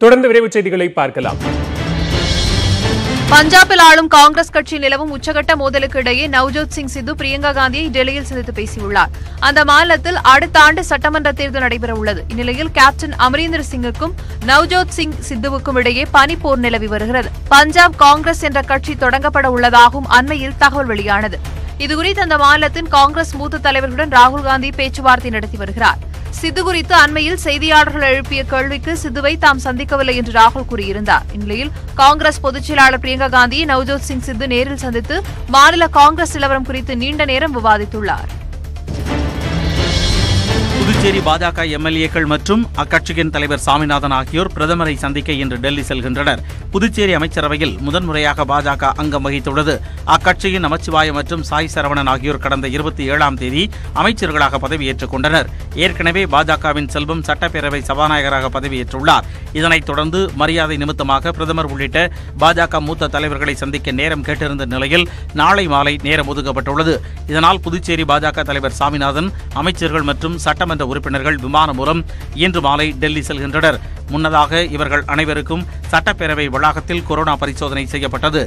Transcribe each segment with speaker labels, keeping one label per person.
Speaker 1: தொடர்ந்து விரைவுச் செய்திகளை பார்க்கலாம்.
Speaker 2: பஞ்சாபில் ஆளும் காங்கிரஸ் கட்சி நிலவும் உச்சகட்ட மோதலுக்கு இடையே நவ்ஜோத் சிங் சித்து பிரியங்கா காந்தியை டெல்லியில் சந்தித்து பேசியுள்ளார். அந்த மாநிலத்தில் அடுத்த ஆண்டு சட்டமன்ற தேர்தல் நடைபெறவுள்ளது. இந்நிலையில் கேப்டன் அமரீந்தர் சிங்குக்கும் நவ்ஜோத் சிங் சித்துவுக்கும் இடையே பனிப்போர் நிலவி வருகிறது. பஞ்சாப் காங்கிரஸ் என்ற கட்சி தொடங்கப்பட உள்ளதாகவும் அண்மையில் தகவல் வெளியானது. இதுகுறித்து அந்த மாநிலத்தின் காங்கிரஸ் மூத்த தலைவர்களுடன் ராகுல் காந்தி பேச்சுவார்த்தை நடத்தி வருகிறார். சித்து குறித்து அண்மையில் செய்தியாளர்கள் எழுப்பிய கேள்விக்கு சித்துவை தாம் சந்திக்கவில்லை என்று ராகுல் கூறியிருந்தார். இந்நிலையில் காங்கிரஸ் பொதுச் செயலாளர் பிரியங்கா காந்தியை நவ்ஜோத் சிங் சித்து நேரில் சந்தித்து மாநில காங்கிரஸ் நிலவரம் குறித்து நீண்ட நேரம் விவாதித்துள்ளார்.
Speaker 3: புதுச்சேரி பாஜக எம்எல்ஏக்கள் மற்றும் அக்கட்சியின் தலைவர் சாமிநாதன் ஆகியோர் பிரதமரை சந்திக்க இன்று டெல்லி செல்கின்றனர். புதுச்சேரி அமைச்சரவையில் முதன்முறையாக பாஜக அங்கம் வகித்துள்ளது. அக்கட்சியின் நமச்சிவாயம் மற்றும் சாய் சரவணன் ஆகியோர் கடந்த 27ஆம் தேதி அமைச்சர்களாக பதவியேற்றுக் கொண்டனர். ஏற்கனவே பாஜகவின் செல்வம் சட்டப்பேரவை சபாநாயகராக பதவியேற்றுள்ளார். இதனைத் தொடர்ந்து மரியாதை நிமித்தமாக பிரதமர் உள்ளிட்ட பாஜக மூத்த தலைவர்களை சந்திக்க நேரம் கேட்டிருந்த நிலையில் நாளை மாலை நேரம் ஒதுக்கப்பட்டுள்ளது. இதனால் புதுச்சேரி பாஜக தலைவர் சாமிநாதன், அமைச்சர்கள் மற்றும் சட்டமன்ற உறுப்பினர்கள் விமானம் மூலம் இன்று மாலை டெல்லி செல்கின்றனர். முன்னதாக இவர்கள் அனைவருக்கும் சட்டப்பேரவை வளாகத்தில் கொரோனா பரிசோதனை செய்யப்பட்டது.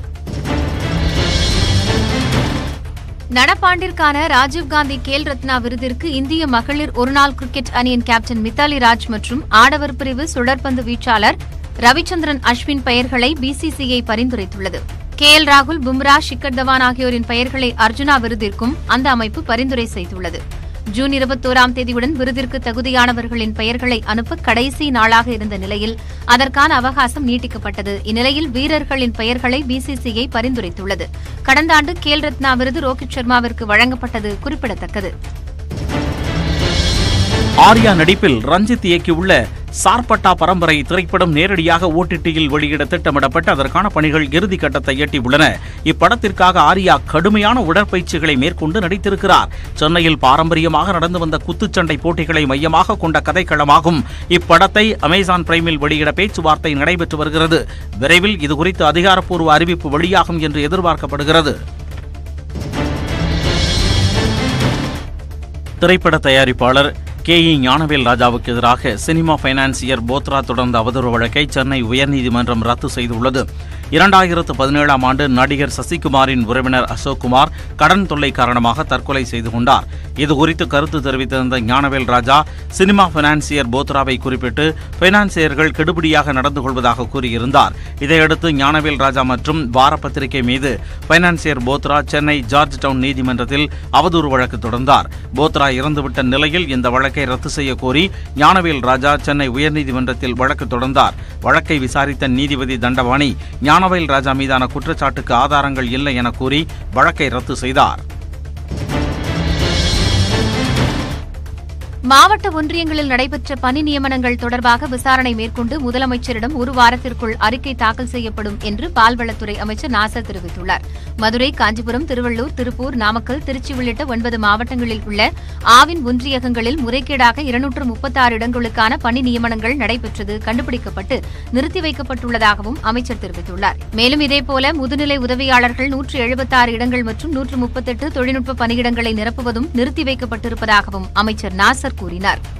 Speaker 4: நடப்பாண்டிற்கான ராஜீவ்காந்தி கேல் ரத்னா விருதிற்கு இந்திய மகளிர் ஒருநாள் கிரிக்கெட் அணியின் கேப்டன் மித்தாலி ராஜ் மற்றும் ஆடவர் பிரிவு சுழற்பந்து வீச்சாளர் ரவிச்சந்திரன் அஸ்வின் பெயர்களை பிசிசிஐ பரிந்துரைத்துள்ளது. கேஎல் ராகுல், பும்ரா, ஷிக்கர் தவான் ஆகியோரின் பெயர்களை அர்ஜுனா விருதிற்கும் அந்த அமைப்பு பரிந்துரை செய்துள்ளது. ஜூன் 21ஆம் தேதியுடன் விருதிற்கு தகுதியானவர்களின் பெயர்களை அனுப்ப கடைசி நாளாக இருந்த நிலையில் அதற்கான அவகாசம் நீட்டிக்கப்பட்டது. இந்நிலையில் வீரர்களின் பெயர்களை பிசிசிஐ பரிந்துரைத்துள்ளது. கடந்த ஆண்டு கேல் ரத்னா விருது ரோஹித் சர்மாவிற்கு வழங்கப்பட்டது குறிப்பிடத்தக்கது.
Speaker 3: ஆர்யா நடிப்பில் ரஞ்சித் இயக்கியுள்ள சார்பட்டா பரம்பரை திரைப்படம் நேரடியாக ஓடிடியில் வெளியிட திட்டமிடப்பட்டு அதற்கான பணிகள் இறுதிக்கட்டத்தை எட்டியுள்ளன. இப்படத்திற்காக ஆர்யா கடுமையான உடற்பயிற்சிகளை மேற்கொண்டு நடித்திருக்கிறார். சென்னையில் பாரம்பரியமாக நடந்து வந்த குத்துச்சண்டை போட்டிகளை மையமாக கொண்ட கதைக்களமாகும். இப்படத்தை அமேசான் பிரைமில் வெளியிட பேச்சுவார்த்தை நடைபெற்று வருகிறது. விரைவில் இதுகுறித்து அதிகாரப்பூர்வ அறிவிப்பு வெளியாகும் என்று எதிர்பார்க்கப்படுகிறது. திரைப்பட தயாரிப்பாளர் KE ஞானவேல் ராஜாவுக்கு எதிராக சினிமா பைனான்சியர் போத்ரா தொடர்ந்த அவதூறு வழக்கை சென்னை உயர்நீதிமன்றம் ரத்து செய்துள்ளது. 2017ஆம் ஆண்டு நடிகர் சசிகுமாரின் உறவினர் அசோக்குமார் கடன் தொல்லை காரணமாக தற்கொலை செய்து கொண்டார். இதுகுறித்து கருத்து தெரிவித்திருந்த ஞானவேல் ராஜா சினிமா பைனான்சியர் போத்ராவை குறிப்பிட்டு பைனான்சியர்கள் கெடுபிடியாக நடந்து கொள்வதாக கூறியிருந்தார். இதையடுத்து ஞானவேல் ராஜா மற்றும் வாரப்பத்திரிகை மீது financier Bothra Chennai George Town நீதிமன்றத்தில் அவதூறு வழக்கு தொடர்ந்தார். போத்ரா இறந்துவிட்ட நிலையில் இந்த வழக்கை ரத்து செய்ய கோரி ஞானவேல் ராஜா சென்னை உயர்நீதிமன்றத்தில் வழக்கு தொடர்ந்தார். வழக்கை விசாரித்த நீதிபதி தண்டபாணி ஞானவேல் ராஜா மீதான குற்றச்சாட்டுக்கு ஆதாரங்கள் இல்லை என கூறி வழக்கை ரத்து செய்தார்.
Speaker 4: மாவட்ட ஒன்றியங்களில் நடைபெற்ற பணி நியமனங்கள் தொடர்பாக விசாரணை மேற்கொண்டு முதலமைச்சரிடம் ஒரு வாரத்திற்குள் அறிக்கை தாக்கல் செய்யப்படும் என்று பால்வளத்துறை அமைச்சர் நாசர் தெரிவித்துள்ளார். மதுரை, காஞ்சிபுரம், திருவள்ளூர், திருப்பூர், நாமக்கல், திருச்சி உள்ளிட்ட 9 மாவட்டங்களில் உள்ள ஆவின் ஒன்றியகங்களில் முறைகேடாக 236 இடங்களுக்கான பணி நியமனங்கள் நடைபெற்றது கண்டுபிடிக்கப்பட்டு நிறுத்தி வைக்கப்பட்டுள்ளதாகவும் அமைச்சர் தெரிவித்துள்ளார். மேலும் இதேபோல முதுநிலை உதவியாளர்கள் 176 இடங்கள் மற்றும் 138 தொழில்நுட்ப பணியிடங்களை நிரப்புவதும் நிறுத்தி வைக்கப்பட்டிருப்பதாகவும் அமைச்சர் நாசர் கூறினார்.